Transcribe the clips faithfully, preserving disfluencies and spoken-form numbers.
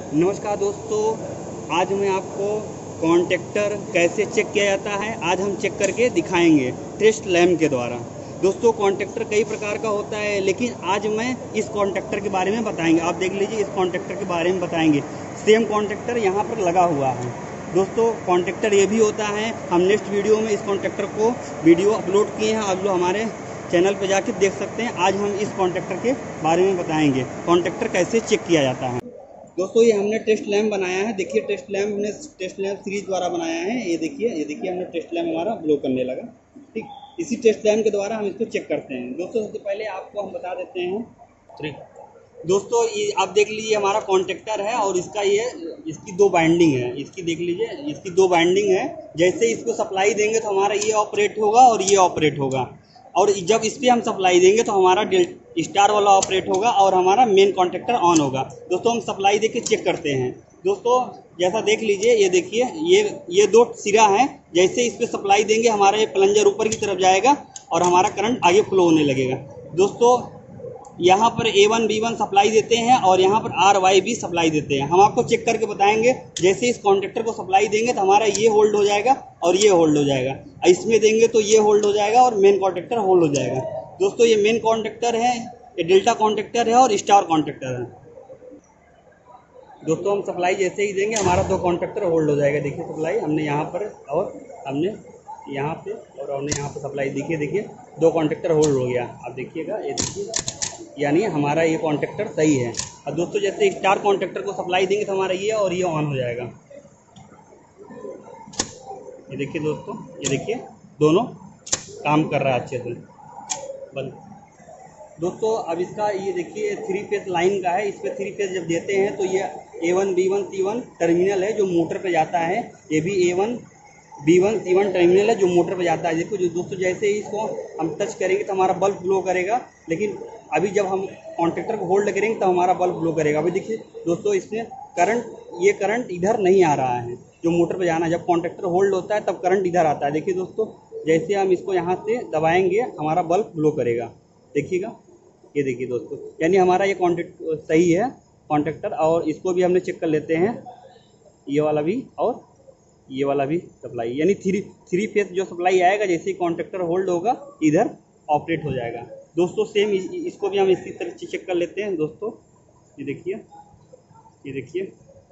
नमस्कार दोस्तों, आज मैं आपको कॉन्टेक्टर कैसे चेक किया जाता है आज हम चेक करके दिखाएंगे टेस्ट लैम्प के द्वारा। दोस्तों, कॉन्टेक्टर कई प्रकार का होता है, लेकिन आज मैं इस कॉन्टेक्टर के बारे में बताएंगे। आप देख लीजिए, इस कॉन्टेक्टर के बारे में बताएंगे। सेम कॉन्टेक्टर यहाँ पर लगा हुआ है। दोस्तों, कॉन्टेक्टर ये भी होता है। हम नेक्स्ट वीडियो में इस कॉन्टेक्टर को वीडियो अपलोड किए हैं, आप लोग हमारे चैनल पर जाके देख सकते हैं। आज हम इस कॉन्टेक्टर के बारे में बताएंगे, कॉन्टेक्टर कैसे चेक किया जाता है। दोस्तों, ये हमने टेस्ट लैम्प बनाया है। देखिए, टेस्ट लैम्प हमने टेस्ट लैम्प सीरीज द्वारा बनाया है। ये देखिए ये देखिए हमने टेस्ट लैम्प हमारा ब्लो करने लगा। ठीक, इसी टेस्ट लैम्प के द्वारा हम इसको चेक करते हैं। दोस्तों, सबसे पहले आपको हम बता देते हैं थ्री दोस्तों, ये आप देख लीजिए, हमारा कॉन्टेक्टर है और इसका ये इसकी दो बाइंडिंग है। इसकी देख लीजिए, इसकी दो बाइंडिंग है। जैसे इसको सप्लाई देंगे तो हमारा ये ऑपरेट होगा और ये ऑपरेट होगा, और जब इस पर हम सप्लाई देंगे तो हमारा स्टार वाला ऑपरेट होगा और हमारा मेन कॉन्टेक्टर ऑन होगा। दोस्तों, हम सप्लाई देके चेक करते हैं। दोस्तों, जैसा देख लीजिए, ये देखिए, ये ये दो सिरा है। जैसे इस पर सप्लाई देंगे हमारा ये प्लंजर ऊपर की तरफ जाएगा और हमारा करंट आगे फ्लो होने लगेगा। दोस्तों, यहाँ पर A one B one supply देते हैं और यहाँ पर आर वाई भी सप्लाई देते हैं। हम आपको चेक करके बताएंगे। जैसे इस कॉन्टेक्टर को सप्लाई देंगे तो हमारा ये होल्ड हो जाएगा और ये होल्ड हो जाएगा। इसमें देंगे तो ये होल्ड हो जाएगा और मेन कॉन्टेक्टर होल्ड हो जाएगा। दोस्तों, ये मेन कॉन्टेक्टर है, ये डेल्टा कॉन्टेक्टर है और स्टार कॉन्टेक्टर है। दोस्तों, हम सप्लाई जैसे ही देंगे हमारा दो कॉन्टेक्टर होल्ड हो जाएगा। देखिए, सप्लाई हमने यहाँ पर और हमने यहाँ पे और हमने यहाँ पर सप्लाई। देखिए देखिए दो कॉन्टेक्टर होल्ड हो गया। आप देखिएगा, ये देखिए, यानी हमारा ये कॉन्टेक्टर सही है। और दोस्तों, जैसे स्टार कॉन्टेक्टर को सप्लाई देंगे तो हमारा ये और ये ऑन हो जाएगा। ये देखिए दोस्तों, ये देखिए दोनों काम कर रहा है अच्छे से। बंद। दोस्तों, अब इसका ये देखिए थ्री फेज लाइन का है। इस पर थ्री फेज जब देते हैं तो ये A one B one C one terminal है जो मोटर पे जाता है। ये भी A one B one C one terminal है जो मोटर पे जाता है। देखो जो दोस्तों, जैसे ही इसको हम टच करेंगे तो हमारा बल्ब ग्लो करेगा, लेकिन अभी जब हम कॉन्टेक्टर को होल्ड करेंगे तो हमारा बल्ब ग्लो करेगा। अभी देखिए दोस्तों, इसमें करंट ये करंट इधर नहीं आ रहा है जो मोटर पे जाना है। जब कॉन्टेक्टर होल्ड होता है तब करंट इधर आता है। देखिए दोस्तों, जैसे हम इसको यहाँ से दबाएंगे हमारा बल्ब ग्लो करेगा। देखिएगा, ये देखिए दोस्तों, यानी हमारा ये कॉन्टेक्ट सही है कॉन्टेक्टर। और इसको भी हमने चेक कर लेते हैं, ये वाला भी और ये वाला भी सप्लाई, यानी थ्री थ्री फेस जो सप्लाई आएगा जैसे ही कॉन्टेक्टर होल्ड होगा इधर ऑपरेट हो जाएगा। दोस्तों, सेम इसको भी हम इसी तरह से चेक कर लेते हैं। दोस्तों, ये देखिए ये देखिए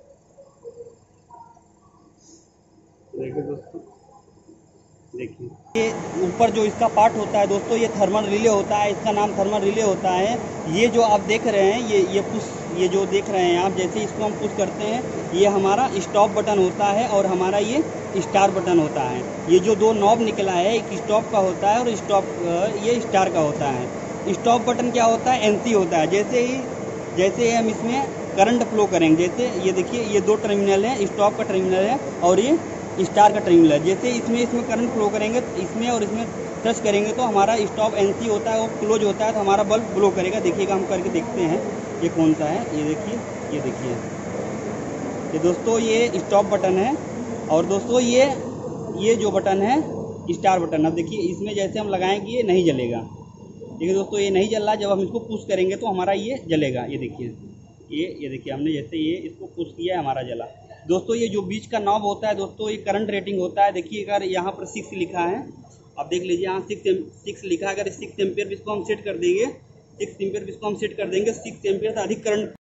देखिए दोस्तों, देखिए ये ऊपर जो इसका पार्ट होता है दोस्तों, ये थर्मल रिले होता है। इसका नाम थर्मल रिले होता है। ये जो आप देख रहे हैं, ये ये पुश ये जो देख रहे हैं आप, जैसे इसको हम पुश करते हैं, ये हमारा स्टॉप बटन होता है और हमारा ये स्टार बटन होता है। ये जो दो नॉब निकला है, एक स्टॉप का होता है और स्टॉप ये स्टार का होता है। स्टॉप बटन क्या होता है? एन सी होता है। जैसे ही जैसे हम इसमें करंट फ्लो करेंगे, जैसे ये देखिए, ये दो टर्मिनल है, स्टॉप का टर्मिनल है और ये स्टार का टर्मिनल है। जैसे इसमें इसमें करंट फ्लो करेंगे, इसमें और इसमें टच करेंगे तो हमारा स्टॉप एनसी होता है, वो क्लोज होता है तो हमारा बल्ब ग्लो करेगा। देखिएगा, हम करके देखते हैं ये कौन सा है। ये देखिए ये देखिए ये दोस्तों, ये स्टॉप बटन है। और दोस्तों, ये ये जो बटन है स्टार बटन। अब देखिए, इसमें जैसे हम लगाएंगे ये नहीं जलेगा। देखिए दोस्तों, ये नहीं जल रहा। जब हम इसको पुश करेंगे तो हमारा ये जलेगा। ये देखिए, ये ये देखिए, हमने जैसे ये इसको पुश किया है, हमारा जला। दोस्तों, ये जो बीच का नॉब होता है दोस्तों, ये करंट रेटिंग होता है। देखिए, अगर यहाँ पर सिक्स लिखा है, आप देख लीजिए, यहाँ सिक्स सिक्स लिखा है। अगर सिक्स एम्पियर इसको हम सेट कर देंगे, सिक्स एम्पियर इसको हम सेट कर देंगे, सिक्स एम्पियर से अधिक करंट